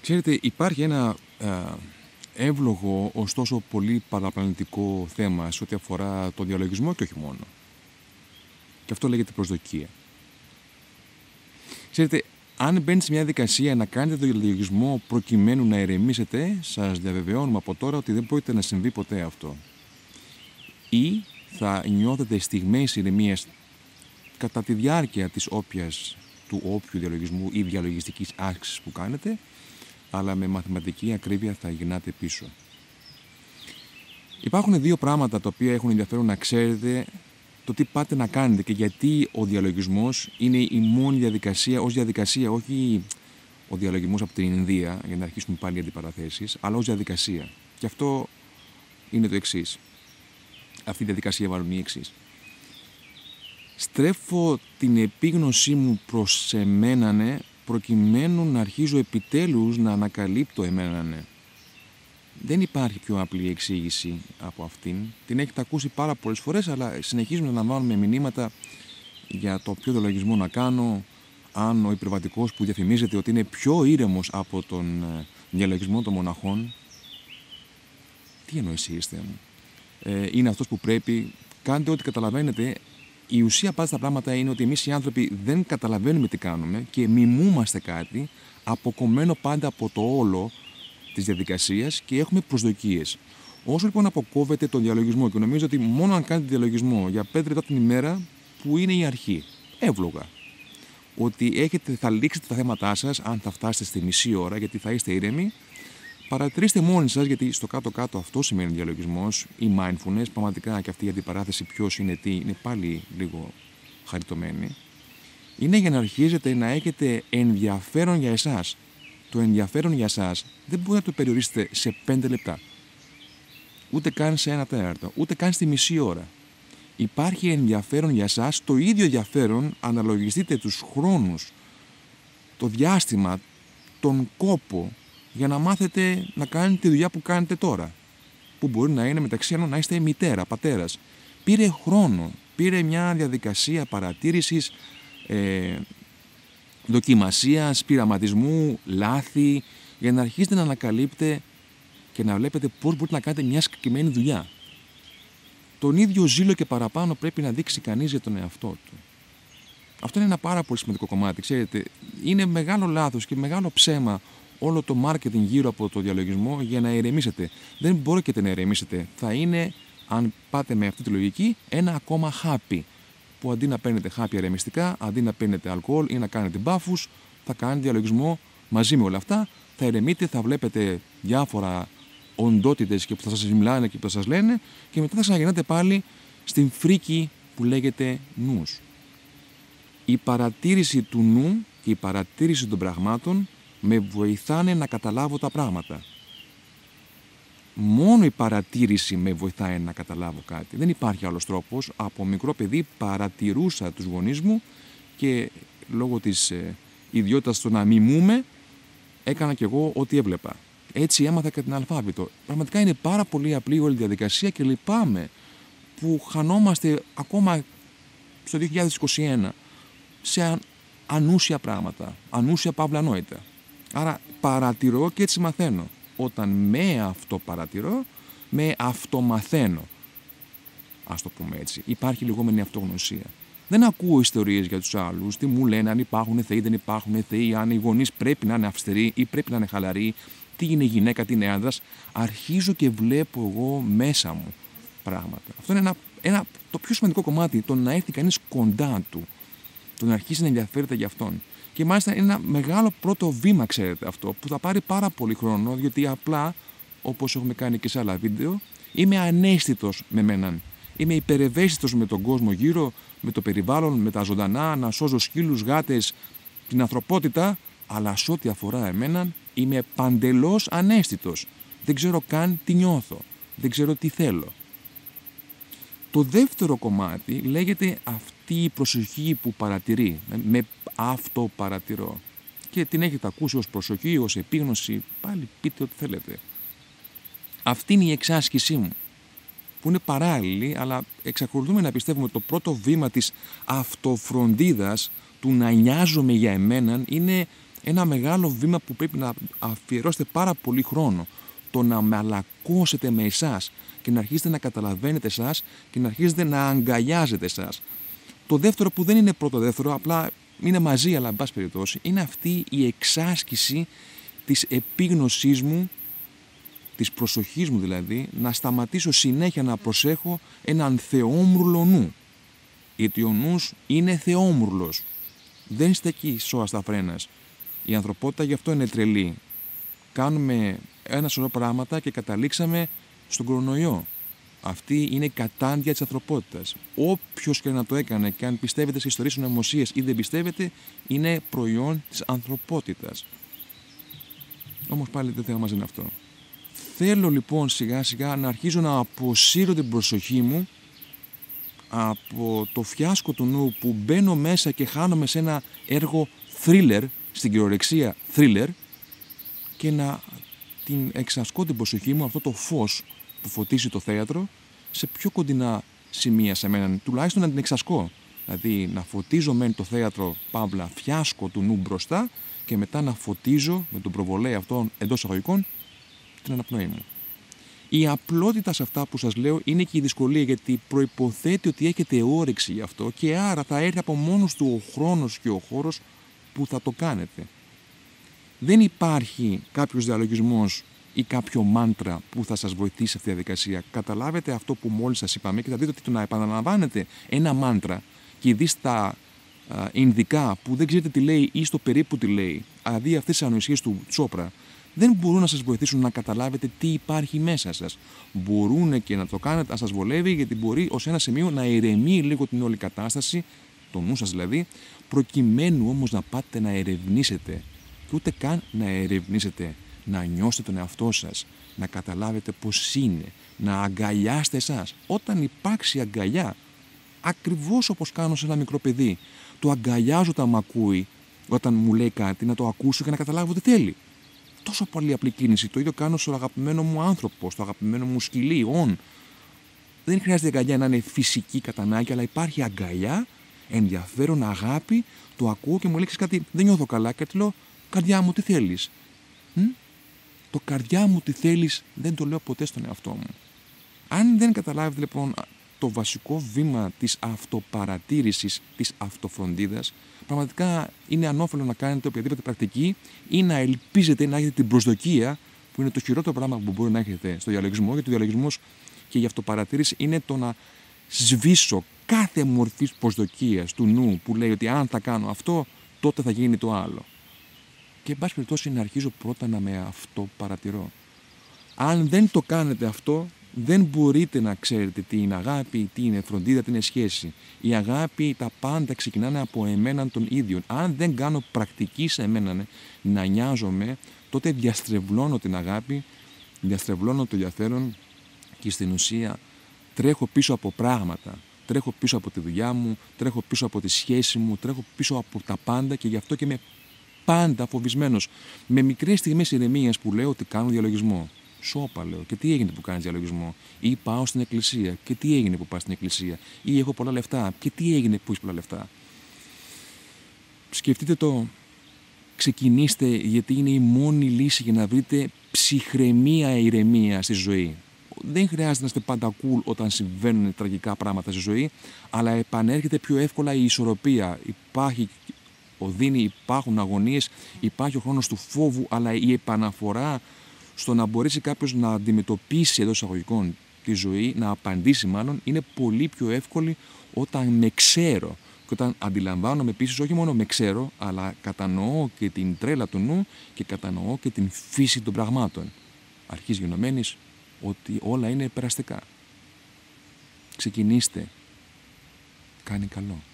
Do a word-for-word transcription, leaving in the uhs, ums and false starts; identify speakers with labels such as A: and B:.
A: Ξέρετε, υπάρχει ένα α, εύλογο, ωστόσο πολύ παραπλανητικό θέμα σε ό,τι αφορά τον διαλογισμό και όχι μόνο. Και αυτό λέγεται προσδοκία. Ξέρετε, αν μπαίνετε σε μια δικασία να κάνετε τον διαλογισμό προκειμένου να ηρεμήσετε, σας διαβεβαιώνουμε από τώρα ότι δεν πρόκειται να συμβεί ποτέ αυτό. Ή θα νιώθετε στιγμές ηρεμίας κατά τη διάρκεια της όποιας, του όποιου διαλογισμού ή διαλογιστικής άσκησης που κάνετε, αλλά με μαθηματική ακρίβεια θα γυρνάτε πίσω. Υπάρχουν δύο πράγματα τα οποία έχουν ενδιαφέρον να ξέρετε το τι πάτε να κάνετε και γιατί ο διαλογισμός είναι η μόνη διαδικασία, ως διαδικασία, όχι ο διαλογισμός από την Ινδία, για να αρχίσουμε πάλι οι αντιπαραθέσεις, αλλά ως διαδικασία. Και αυτό είναι το εξής. Αυτή η διαδικασία μάλλον είναι η εξής. Στρέφω την επίγνωσή μου προς εμένανε προκειμένου να αρχίζω επιτέλους να ανακαλύπτω εμένανε. Δεν υπάρχει πιο απλή εξήγηση από αυτήν. Την έχετε ακούσει πάρα πολλές φορές, αλλά συνεχίζουμε να λαμβάνουμε μηνύματα για το ποιο διαλογισμό να κάνω, αν ο υπερβατικός που διαφημίζεται ότι είναι πιο ήρεμος από τον διαλογισμό των μοναχών. Τι εννοησίστε μου. Ε, είναι αυτός που πρέπει, κάντε ό,τι καταλαβαίνετε. Η ουσία πάντα στα πράγματα είναι ότι εμείς οι άνθρωποι δεν καταλαβαίνουμε τι κάνουμε και μιμούμαστε κάτι αποκομμένο πάντα από το όλο της διαδικασίας και έχουμε προσδοκίες. Όσο λοιπόν αποκόβετε τον διαλογισμό και νομίζω ότι μόνο αν κάνετε διαλογισμό για πέντε λεπτά την ημέρα, που είναι η αρχή, εύλογα, ότι έχετε, θα λήξετε τα θέματά σας, αν θα φτάσετε στη μισή ώρα, γιατί θα είστε ήρεμοι, παρατηρήστε μόνοι σας, γιατί στο κάτω-κάτω αυτό σημαίνει διαλογισμός ή mindfulness, πραγματικά και αυτή η αντιπαράθεση ποιος είναι τι, είναι πάλι λίγο χαριτωμένη. Είναι για να αρχίζετε να έχετε ενδιαφέρον για εσάς. Το ενδιαφέρον για εσάς δεν μπορείτε να το περιορίσετε σε πέντε λεπτά. Ούτε καν σε ένα τέταρτο, ούτε καν στη μισή ώρα. Υπάρχει ενδιαφέρον για εσάς, το ίδιο ενδιαφέρον, αναλογιστείτε τους χρόνους, το διάστημα, τον κόπο, για να μάθετε να κάνετε τη δουλειά που κάνετε τώρα. Που μπορεί να είναι μεταξύ άλλων να είστε μητέρα, πατέρας. Πήρε χρόνο, πήρε μια διαδικασία παρατήρησης, ε, δοκιμασίας, πειραματισμού, λάθη, για να αρχίσετε να ανακαλύπτε και να βλέπετε πώς μπορείτε να κάνετε μια συγκεκριμένη δουλειά. Τον ίδιο ζήλο και παραπάνω πρέπει να δείξει κανείς για τον εαυτό του. Αυτό είναι ένα πάρα πολύ σημαντικό κομμάτι. Ξέρετε, είναι μεγάλο λάθος και μεγάλο ψέμα όλο το marketing γύρω από το διαλογισμό για να ηρεμήσετε. Δεν μπορείτε να ηρεμήσετε. Θα είναι, αν πάτε με αυτή τη λογική, ένα ακόμα χάπι. Που αντί να παίρνετε χάπια ηρεμιστικά, αντί να παίρνετε αλκοόλ ή να κάνετε μπάφους, θα κάνετε διαλογισμό μαζί με όλα αυτά. Θα ηρεμείτε, θα βλέπετε διάφορα οντότητες και που θα σας μιλάνε και που θα σας λένε, και μετά θα ξαναγυρνάτε πάλι στην φρίκη που λέγεται νους. Η παρατήρηση του νου και η παρατήρηση των πραγμάτων με βοηθάνε να καταλάβω τα πράγματα. Μόνο η παρατήρηση με βοηθάει να καταλάβω κάτι. Δεν υπάρχει άλλος τρόπος. Από μικρό παιδί παρατηρούσα τους γονείς μου και λόγω της ε, ιδιότητας του να μιμούμε, έκανα κι εγώ ό,τι έβλεπα. Έτσι έμαθα και την αλφάβητο. Πραγματικά είναι πάρα πολύ απλή όλη η διαδικασία και λυπάμαι που χανόμαστε ακόμα στο δύο χιλιάδες είκοσι ένα σε ανούσια πράγματα, ανούσια παύλα ανόητα. Άρα παρατηρώ και έτσι μαθαίνω. Όταν με αυτό παρατηρώ, με αυτομαθαίνω. Ας το πούμε έτσι. Υπάρχει λεγόμενη αυτογνωσία. Δεν ακούω ιστορίες για τους άλλους, τι μου λένε, αν υπάρχουν θεοί, δεν υπάρχουν θεοί, αν οι γονείς πρέπει να είναι αυστηροί ή πρέπει να είναι χαλαροί, τι είναι γυναίκα, τι είναι άνδρας. Αρχίζω και βλέπω εγώ μέσα μου πράγματα. Αυτό είναι ένα, ένα, το πιο σημαντικό κομμάτι, το να έρθει κανείς κοντά του, το να αρχίσει να ενδιαφέρεται για αυτόν. Και μάλιστα είναι ένα μεγάλο πρώτο βήμα, ξέρετε αυτό, που θα πάρει πάρα πολύ χρόνο, διότι απλά, όπως έχουμε κάνει και σε άλλα βίντεο, είμαι αναίσθητος με μέναν. Είμαι υπερευαίσθητος με τον κόσμο γύρω, με το περιβάλλον, με τα ζωντανά, να σώζω σκύλους, γάτες, την ανθρωπότητα, αλλά σε ό,τι αφορά εμέναν, είμαι παντελώς αναίσθητος. Δεν ξέρω καν τι νιώθω. Δεν ξέρω τι θέλω. Το δεύτερο κομμάτι λέγεται αυτή η προσοχή που παρατηρεί. Με αυτοπαρατηρώ. Και την έχετε ακούσει ως προσοχή, ως επίγνωση, πάλι πείτε ό,τι θέλετε. Αυτή είναι η εξάσκησή μου, που είναι παράλληλη, αλλά εξακολουθούμε να πιστεύουμε ότι το πρώτο βήμα της αυτοφροντίδας, του να νοιάζομαι για εμέναν, είναι Ένα μεγάλο βήμα που πρέπει να αφιερώσετε πάρα πολύ χρόνο. Το να μαλακώσετε με εσάς και να αρχίσετε να καταλαβαίνετε εσάς και να αρχίσετε να αγκαλιάζετε εσάς. Το δεύτερο, που δεν είναι πρώτο δεύτερο, απλά είναι μαζί, αλλά εν πάση περιπτώσει, είναι αυτή η εξάσκηση της επίγνωσής μου, της προσοχής μου δηλαδή, να σταματήσω συνέχεια να προσέχω έναν θεόμουρλο νου. Γιατί ο νους είναι θεόμουρλος. Δεν στεκεί σώα στα φρένας. Η ανθρωπότητα γι' αυτό είναι τρελή. Κάνουμε ένα σωρό πράγματα και καταλήξαμε στον κορονοϊό. Αυτή είναι η κατάντια της ανθρωπότητας. Όποιος και να το έκανε, και αν πιστεύετε σε ιστορίες συνωμοσίες ή δεν πιστεύετε, είναι προϊόν της ανθρωπότητας. Όμως πάλι δεν θέλω να μας είναι αυτό. Θέλω λοιπόν σιγά σιγά να αρχίζω να αποσύρω την προσοχή μου από το φιάσκο του νου που μπαίνω μέσα και χάνομαι σε ένα έργο thriller, στην κυριολεξία thriller, και να την εξασκώ την προσοχή μου, αυτό το φως που φωτίζει το θέατρο, σε πιο κοντινά σημεία σε μένα, τουλάχιστον να την εξασκώ. Δηλαδή να φωτίζω μεν το θέατρο, παύλα φιάσκο του νου μπροστά, και μετά να φωτίζω με τον προβολέα αυτόν εντός εισαγωγικών την αναπνοή μου. Η απλότητα σε αυτά που σας λέω είναι και η δυσκολία, γιατί προϋποθέτει ότι έχετε όρεξη γι' αυτό και άρα θα έρθει από μόνος του ο χρόνος και ο χώρος που θα το κάνετε. Δεν υπάρχει κάποιος διαλογισμός ή κάποιο μάντρα που θα σας βοηθήσει σε αυτή τη διαδικασία. Καταλάβετε αυτό που μόλις σας είπαμε και θα δείτε ότι το να επαναλαμβάνετε ένα μάντρα και ειδεί στα α, Ινδικά που δεν ξέρετε τι λέει ή στο περίπου τι λέει, δηλαδή αυτές τις ανοησίες του Τσόπρα, δεν μπορούν να σας βοηθήσουν να καταλάβετε τι υπάρχει μέσα σας. Μπορούν και να το κάνετε αν σας βολεύει, γιατί μπορεί ως ένα σημείο να ηρεμεί λίγο την όλη κατάσταση, το νου σας δηλαδή, προκειμένου όμως να πάτε να ερευνήσετε. Και ούτε καν να ερευνήσετε, να νιώσετε τον εαυτό σας, να καταλάβετε πώς είναι, να αγκαλιάσετε εσάς. Όταν υπάρξει αγκαλιά, ακριβώς όπως κάνω σε ένα μικρό παιδί, το αγκαλιάζω όταν μ' ακούει, όταν μου λέει κάτι, να το ακούσω και να καταλάβω τι θέλει. Τόσο πολύ απλή κίνηση. Το ίδιο κάνω στο αγαπημένο μου άνθρωπο, στο αγαπημένο μου σκυλί, ον. Δεν χρειάζεται η αγκαλιά να είναι φυσική κατά ανάγκη, αλλά υπάρχει αγκαλιά, ενδιαφέρον, αγάπη, το ακούω και μου λέει κάτι, δεν νιώθω καλά και του λέω, καρδιά μου τι θέλεις. Μ? Το καρδιά μου τι θέλεις δεν το λέω ποτέ στον εαυτό μου. Αν δεν καταλάβετε λοιπόν το βασικό βήμα της αυτοπαρατήρησης, της αυτοφροντίδας, πραγματικά είναι ανώφελο να κάνετε οποιαδήποτε πρακτική ή να ελπίζετε να έχετε την προσδοκία, που είναι το χειρότερο πράγμα που μπορεί να έχετε στο διαλογισμό, γιατί ο διαλογισμός και η αυτοπαρατήρηση είναι το να σβήσω κάθε μορφή προσδοκίας του νου που λέει ότι αν θα κάνω αυτό, τότε θα γίνει το άλλο. Και εν πάση περιπτώσει να αρχίζω πρώτα να με αυτοπαρατηρώ. Αν δεν το κάνετε αυτό, δεν μπορείτε να ξέρετε τι είναι αγάπη, τι είναι φροντίδα, τι είναι σχέση. Η αγάπη, τα πάντα ξεκινάνε από εμέναν τον ίδιο. Αν δεν κάνω πρακτική σε εμέναν να νοιάζομαι, τότε διαστρεβλώνω την αγάπη, διαστρεβλώνω το ενδιαφέρον και στην ουσία τρέχω πίσω από πράγματα. Τρέχω πίσω από τη δουλειά μου, τρέχω πίσω από τη σχέση μου, τρέχω πίσω από τα πάντα και γι' αυτό και είμαι πάντα φοβισμένος. Με μικρές στιγμές ηρεμίας που λέω ότι κάνω διαλογισμό. Σώπα λέω. Και τι έγινε που κάνεις διαλογισμό. Ή πάω στην εκκλησία. Και τι έγινε που πας στην εκκλησία. Ή έχω πολλά λεφτά. Και τι έγινε που έχεις πολλά λεφτά. Σκεφτείτε το. Ξεκινήστε, γιατί είναι η μόνη λύση για να βρείτε ψυχραιμία, ειρεμία στη ζωή. Δεν χρειάζεται να είστε πάντα cool όταν συμβαίνουν τραγικά πράγματα στη ζωή, αλλά επανέρχεται πιο εύκολα η ισορροπία. Υπάρχει οδύνη, υπάρχουν αγωνίες, υπάρχει ο χρόνος του φόβου, αλλά η επαναφορά στο να μπορέσει κάποιος να αντιμετωπίσει εντός εισαγωγικών τη ζωή, να απαντήσει μάλλον, είναι πολύ πιο εύκολη όταν με ξέρω. Και όταν αντιλαμβάνομαι επίσης όχι μόνο με ξέρω, αλλά κατανοώ και την τρέλα του νου και κατανοώ και την φύση των πραγμάτων. Αρχής γενομένης ότι όλα είναι περαστικά. Ξεκινήστε. Κάνει καλό.